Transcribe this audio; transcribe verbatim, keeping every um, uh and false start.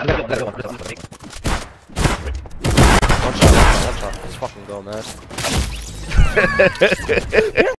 One shot, one shot, one shot. Let's fucking go, man.